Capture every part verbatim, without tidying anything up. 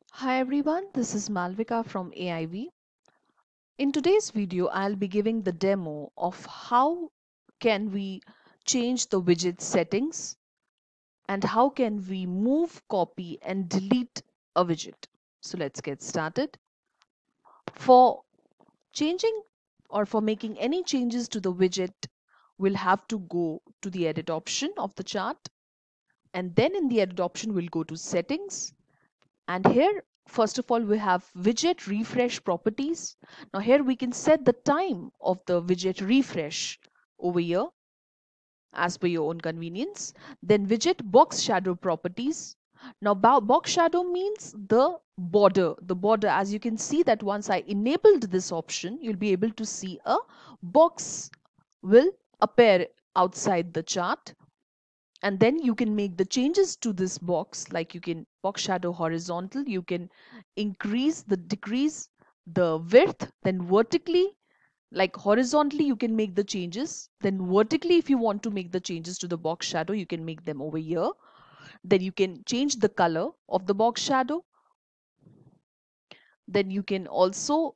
Hi everyone, this is Malvika from A I V. In today's video, I'll be giving the demo of how can we change the widget settings and how can we move, copy and delete a widget. So let's get started. For changing or for making any changes to the widget, we'll have to go to the edit option of the chart, and then in the edit option, we'll go to settings. And here, first of all, we have widget refresh properties. Now here we can set the time of the widget refresh over here as per your own convenience. Then widget box shadow properties. Now box shadow means the border. The border, as you can see that once I enabled this option, you'll be able to see a box will appear outside the chart, and then you can make the changes to this box, like you can box shadow horizontal, you can increase the decrease the width, then vertically, like horizontally you can make the changes, then vertically if you want to make the changes to the box shadow you can make them over here. Then you can change the color of the box shadow, then you can also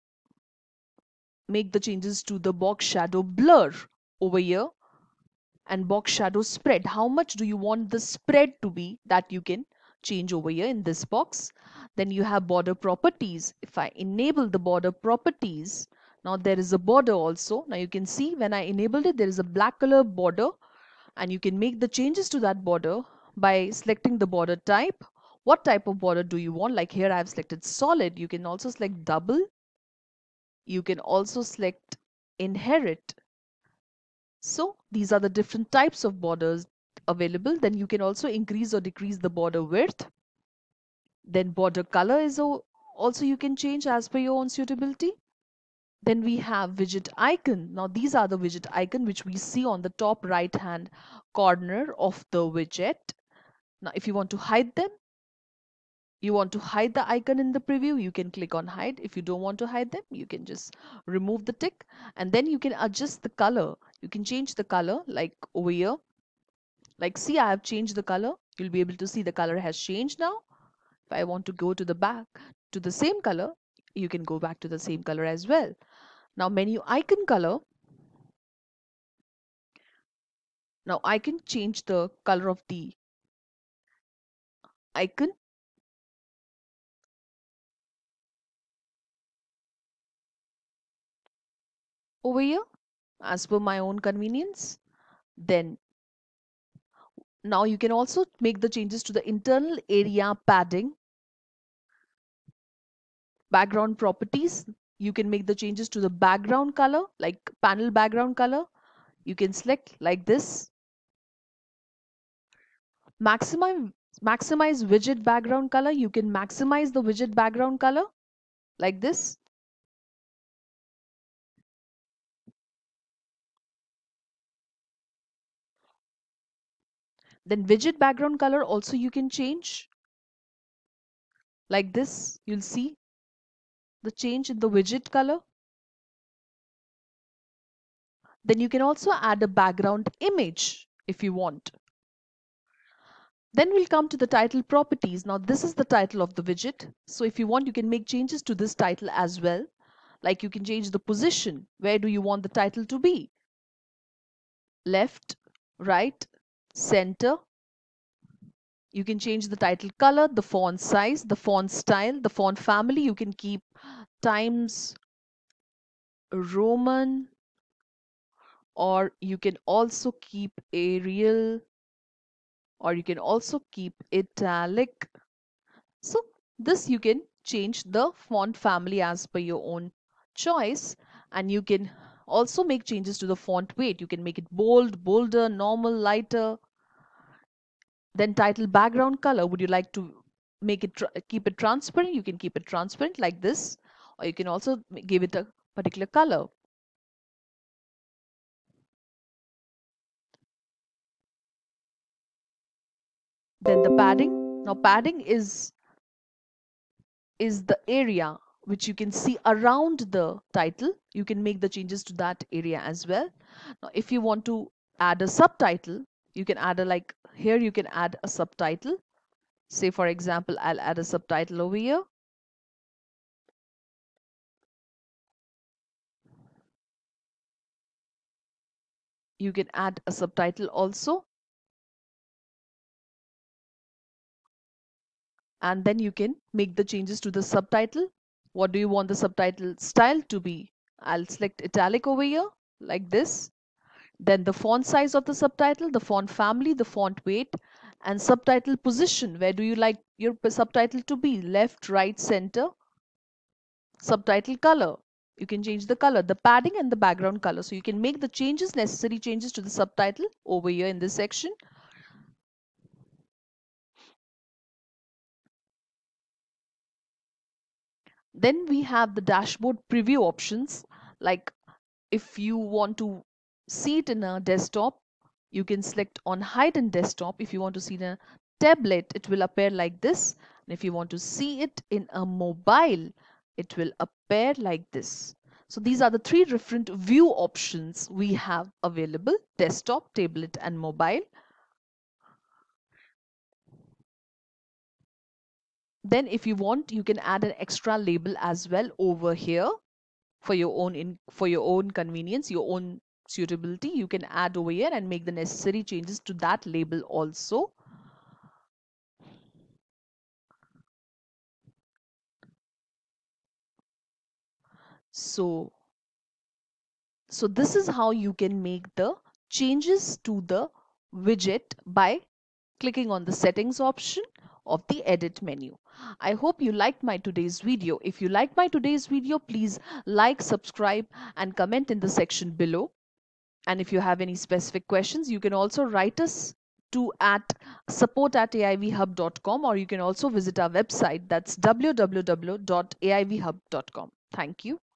make the changes to the box shadow blur over here, and box shadow spread, how much do you want the spread to be, that you can change over here in this box. Then you have border properties. If I enable the border properties, now there is a border also. Now you can see when I enabled it, there is a black color border, and you can make the changes to that border by selecting the border type. What type of border do you want? Like here I have selected solid. You can also select double. You can also select inherit. So these are the different types of borders available. Then you can also increase or decrease the border width. Then border color is also you can change as per your own suitability. Then we have widget icon. Now these are the widget icon which we see on the top right hand corner of the widget. Now if you want to hide them, you want to hide the icon in the preview, you can click on hide. If you don't want to hide them, you can just remove the tick, and then you can adjust the color. You can change the color like over here. Like see, I have changed the color. You'll be able to see the color has changed now. If I want to go to the back to the same color, you can go back to the same color as well. Now menu icon color. Now I can change the color of the icon. Over here as per my own convenience. Then now you can also make the changes to the internal area padding. Background properties, you can make the changes to the background color, like panel background color. You can select like this. Maximize, maximize widget background color. You can maximize the widget background color like this. Then widget background color also you can change like this. You'll see the change in the widget color. Then you can also add a background image if you want. Then we'll come to the title properties. Now this is the title of the widget. So if you want, you can make changes to this title as well. Like you can change the position. Where do you want the title to be? Left, right, center. You can change the title color, the font size, the font style, the font family. You can keep Times Roman, or you can also keep Arial, or you can also keep italic. So this you can change the font family as per your own choice, and you can also make changes to the font weight. You can make it bold, bolder, normal, lighter. Then title background color, would you like to make it keep it transparent? You can keep it transparent like this, or you can also give it a particular color. Then the padding. Now padding is is the area which you can see around the title. You can make the changes to that area as well. Now if you want to add a subtitle, you can add a, like here you can add a subtitle. Say for example, I'll add a subtitle over here. You can add a subtitle also. And then you can make the changes to the subtitle. What do you want the subtitle style to be? I'll select italic over here like this. Then the font size of the subtitle, the font family, the font weight, and subtitle position. Where do you like your subtitle to be? Left, right, center. Subtitle color. You can change the color, the padding and the background color. So you can make the changes, necessary changes to the subtitle over here in this section. Then we have the dashboard preview options. Like if you want to see it in a desktop, you can select on hide in desktop. If you want to see it in a tablet, it will appear like this. And if you want to see it in a mobile, it will appear like this. So these are the three different view options we have available: desktop, tablet, and mobile. Then if you want, you can add an extra label as well over here for your own in for your own convenience, your own suitability. You can add over here and make the necessary changes to that label also. So, so this is how you can make the changes to the widget by clicking on the settings option of the edit menu. I hope you liked my today's video. If you liked my today's video, please like, subscribe, and comment in the section below. And if you have any specific questions, you can also write us to at support at A I V hub dot com, or you can also visit our website, that's w w w dot a i v hub dot com. Thank you.